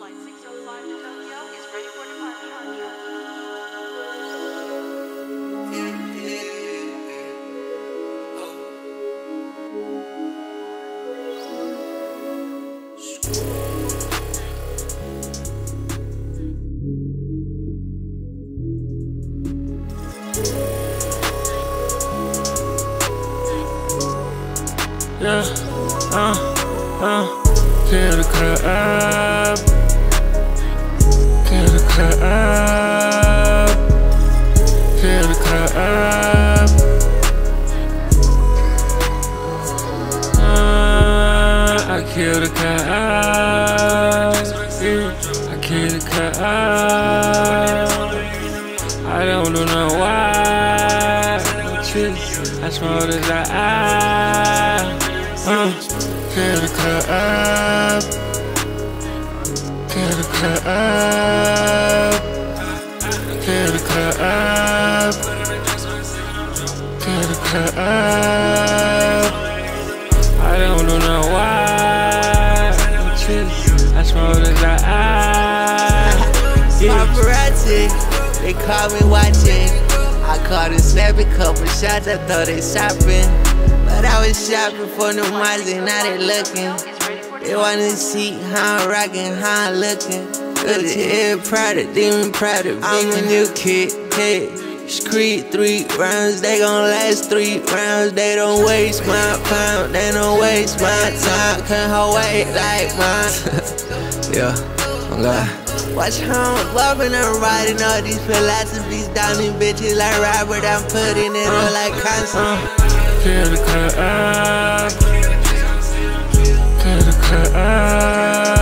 Flight 605 to Tokyo is ready for departure. Kill the crab, kill the crab, kill the crab. I kill the crab, I kill the crab. I don't know why, I smoke as kill the crab, kill the crab, kill the crab, kill the crab. I don't know why, I smoke as Paparazzi, they call me watching. I caught and snapped a couple shots, I thought they shopping. But I was shopping for new models and now they looking. They wanna see how I'm rockin', how I'm looking. Good to head product, demon product. I'm a new kid, hey. Street 3 rounds, they gon' last 3 rounds. They don't waste my pound, they don't waste my time. Can't hold weight like mine. Yeah, oh God. Watch how I'm loving and riding all these philosophies. Diamond bitches like Robert, I'm putting it on like constant. Kill the crab, kill the crab.